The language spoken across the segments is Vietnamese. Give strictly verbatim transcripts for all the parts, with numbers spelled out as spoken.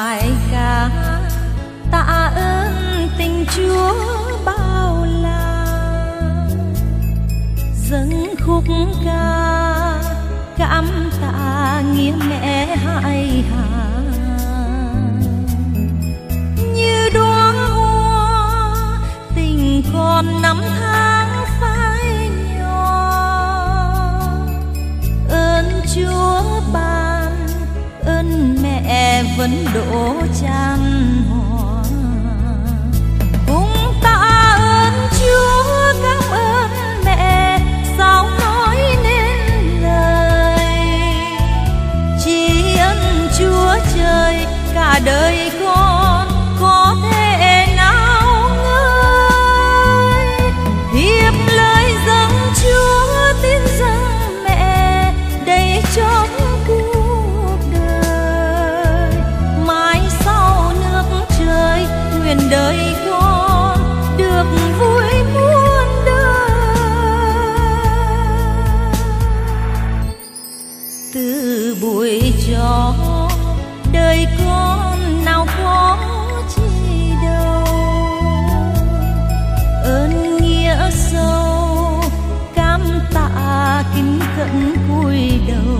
bài ca tạ ơn tình Chúa bao la, dâng khúc ca cảm tạ nghĩa mẹ hai hà. Như đóa hoa tình còn năm tháng phai nhỏ, ơn Chúa ban ơn mẹ vẫn đổ chan hòa. Cùng tạ ơn Chúa, cảm ơn mẹ sao nói nên lời. Tri ân Chúa trời cả đời con có thể nào ngơi. Hiệp lời dâng Chúa tin rằng mẹ đầy trong cuộc đời. Mãi sau nước trời nguyện đời con được vui muôn đời. Từ buổi cho đời con nào có chi đâu, ơn nghĩa sâu cam tạ kính cẩn cúi đầu.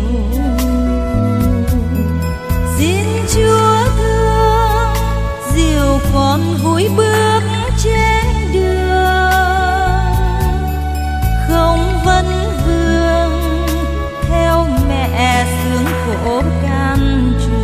Xin Chúa thương dìu con vui bước trên đường, không vấn vương theo mẹ sướng khổ can trường.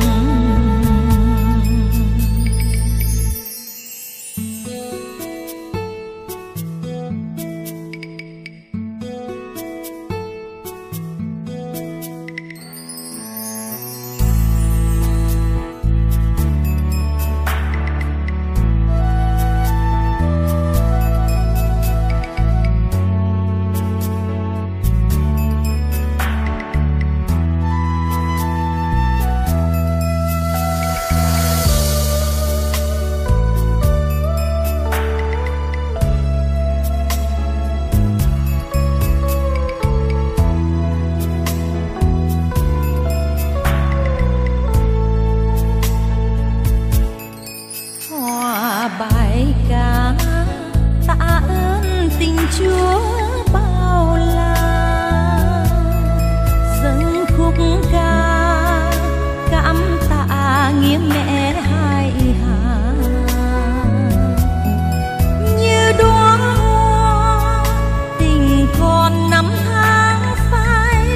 Bài ca tạ ơn tình Chúa bao la, dâng khúc ca cảm tạ nghĩa mẹ hai hà. Như đóa hoa tình còn năm tháng phai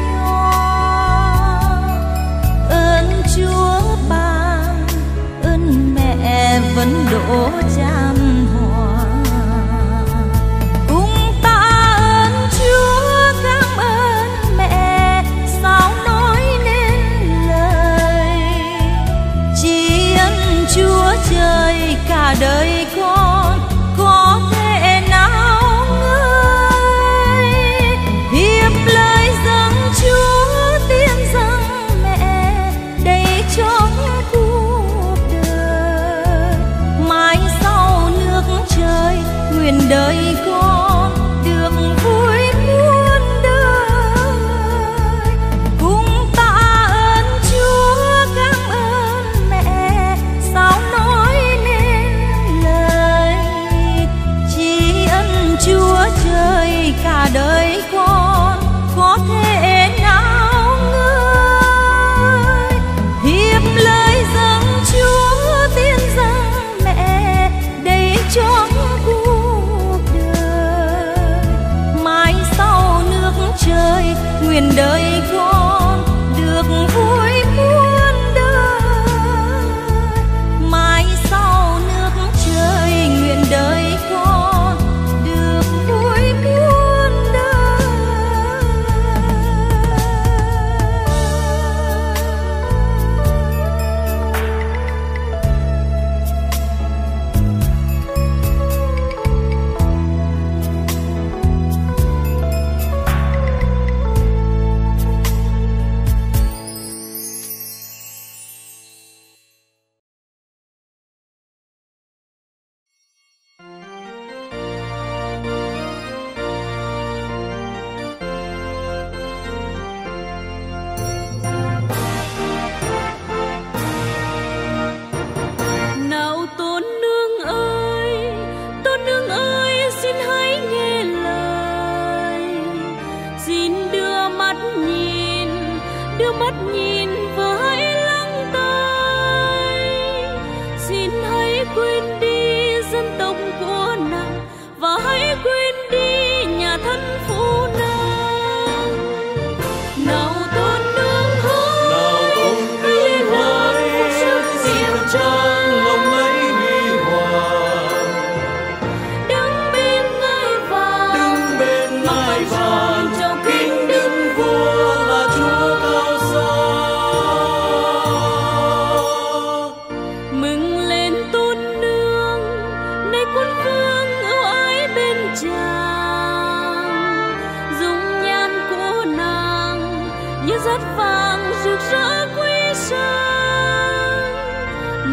nhỏ, ơn Chúa ban ơn mẹ vẫn đổ chan hòa. Cùng tạ ơn Chúa, cảm ơn mẹ sao nói nên lời. Tri ân Chúa trời cả đời con có thể nào ngơi. Hiệp lời dâng Chúa tin rằng mẹ đầy trong cuộc đời. Mãi sau nước trời nguyện đời con được vui muôn đời. Cùng tạ ơn Chúa, cảm ơn mẹ sao nói nên lời. Tri ân Chúa trời cả đời con có thể nào ngơi. Hiệp lời dâng Chúa tin rằng mẹ đầy trong cuộc đời.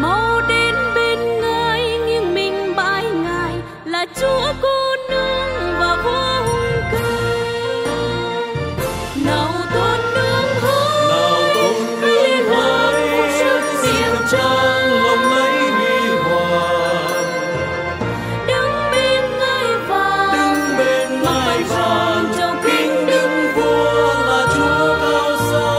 mau đến bên Ngài, nghiêng mình bái Ngài là Chúa cô nương và vua hùng ca. Nào tôn nương hỡi, nào tôn nương hỡi, xin trang lòng lấy huy hoàng. đứng bên Ngài vàng, Đứng bên Ngài vàng, trong kính đức vua là Chúa cao xa.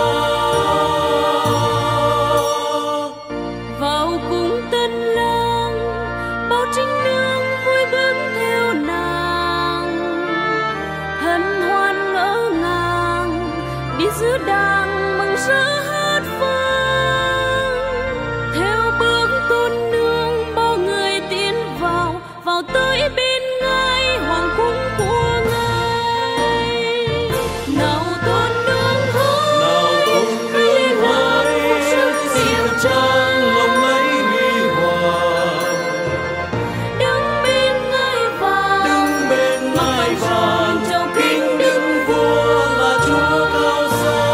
vào cung tân lang, bao trinh nương vui bước theo nàng, hân hoan ngỡ ngàng đi giữa đàng mừng rỡ hát vang. Theo bước tôn nương bao người tiến vào, vào tới bên Ngài hoàng cung của Ngài. Nào tôn nương hỡi, Nào tôn nương hỡi, xin trang lòng lấy huy hoàng. đứng bên Ngài vàng, Đứng bên Ngài vàng, trong kính đức vua là Chúa cao xa.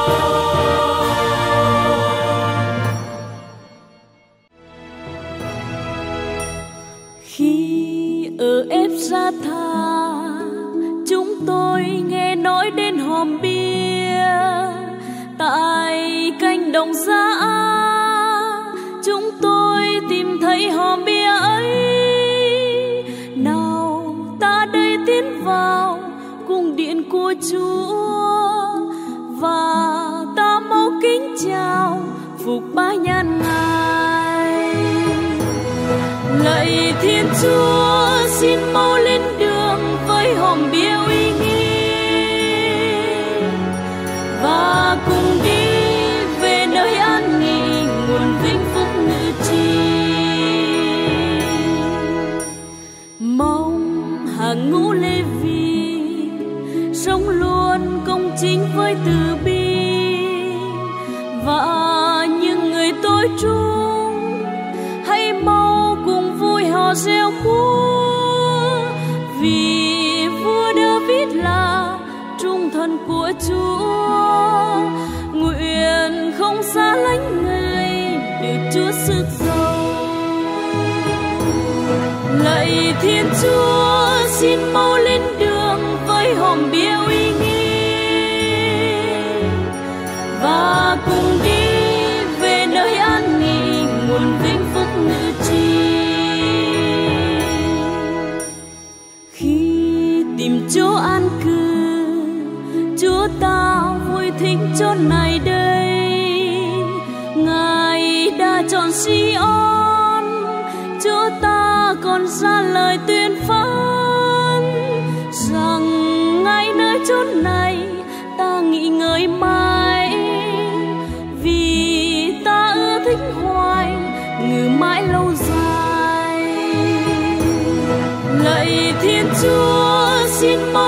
khi ở Ephrata, chúng tôi nghe nói đến hòm bia. Tại cánh đồng Giã, chúng tôi tìm thấy hòm bia ấy. Nào ta đây tiến vào cung điện của Chúa, và ta mau kính chào phục bái nhan Ngài. Lạy Thiên Chúa, xin mau lên đường với hòm bia uy nghi, và cùng đi về nơi an nghỉ nguồn vinh phúc ngự trì. Mong hàng ngũ Lê Vi sống luôn công chính với từ bi, và những người tôi trung hãy mau cùng vui hò reo múa, vì vua David là trung thần của Chúa. Nguyện không xa lánh Ngài, được Chúa sức giàu. Lạy Thiên Chúa, xin mau lên đường với hòm bia uy nghi, và cùng đi về nơi an nghỉ nguồn vinh phúc ngự trì. Khi tìm chỗ an cư, Chúa ta vui thích chốn này đây. Ngài đã chọn Sion, Chúa ta còn ra lời tuyên phán rằng ngay nơi chốn này ta nghỉ ngơi mãi, vì ta ưa thích hoài ngự mãi lâu dài. Lạy Thiên Chúa, xin mau